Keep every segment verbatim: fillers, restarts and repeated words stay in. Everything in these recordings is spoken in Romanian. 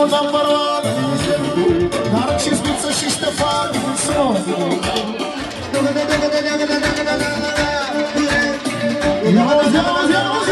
Sistemul number one. Narcis, Miță și Ștefan. Ia auzi, auzi, auzi,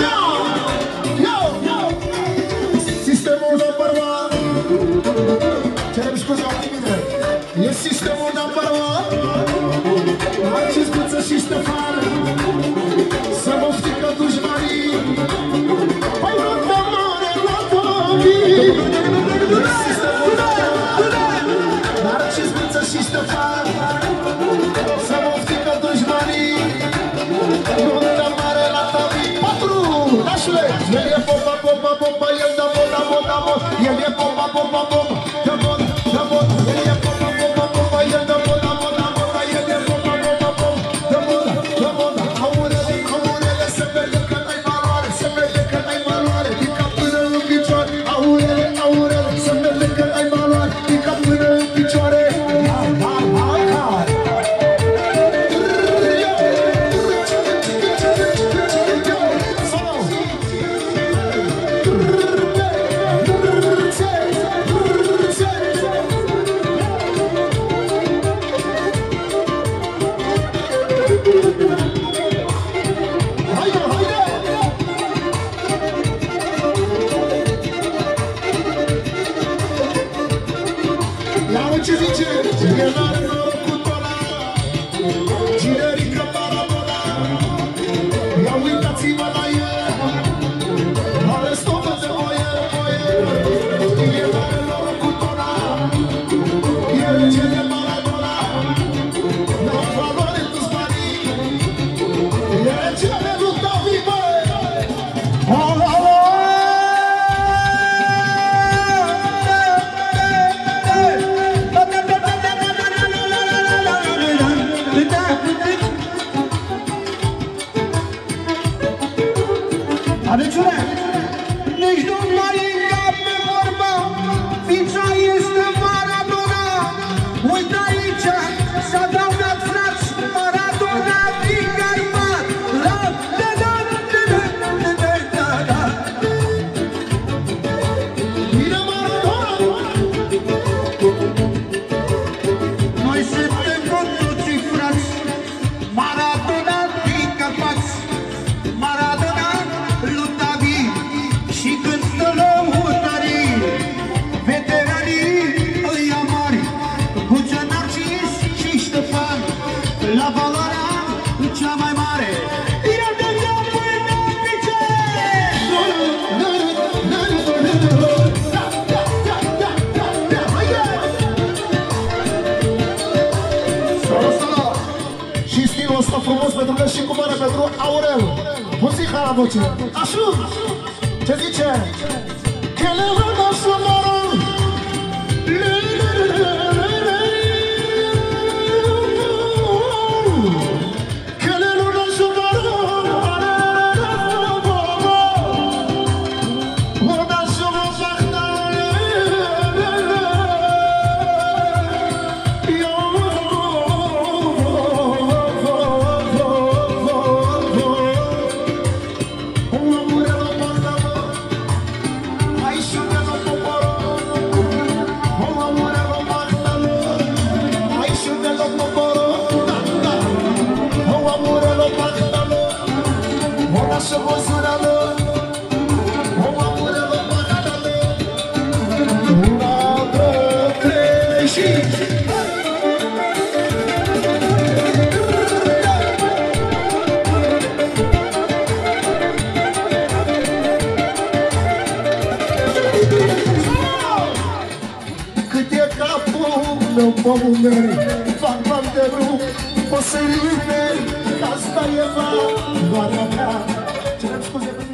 Sistemul number one. Cerem scuze la mine. E sistemul number one. Narcis, Miță și Ștefan. Să vă frică dușmanii. Păi nu te mare la tobii. Sistemul Narcis, Miță și Ștefan. Să vă frică dușmanii. Nu te mare la tobii. Patru, nașule. El e bomba, bomba, bomba. El da bomba, bomba, bomba. El e bomba, bomba, bomba. Da bomba, da bomba. El e bomba, bomba, bomba. El da bomba, bomba, bomba. El e bomba, bomba, bomba. Da bomba, da bomba. Aurele, aurele, se vede că n-ai valoare. Se vede că n-ai valoare. Din cap până în picioare. Aurele, aurele, se vede că n-ai valoare. Din cap până în picioare. Har, har, har, har. Ce zice? El are noroc cu tola. Cine ridică parabola? Ia uitați-vă la el. Are stofă de oie, oie. El are noroc cu tola. El cine parabola. N-a valoare toți banii. El cine lupta vibă. Atențiune! Nici nu mai încape vorba, fița este Maradona. Uite aici, s-a adăugat frați, Maradona din garmat. La da da da da da da da. Vine Maradona! Noi suntem cu toții frați, Maradona din garmat. Maradona lupta vii și când stă lăutării, veteranii îi amari, Guță, Narcis și Ștefan, la valoarea cea mai mare. Ia de cap până în picioare! Și stilul ăsta frumos pentru că și cu mare pentru Aurel. Muzica la voce. Așa! Ce zice? Că le văd așa mără. Că le văd așa mără. Văd așa mă fac Pomul meu, fac bani de drum, o să-i lumeri, asta e valoarea mea. Cerem scuze pentru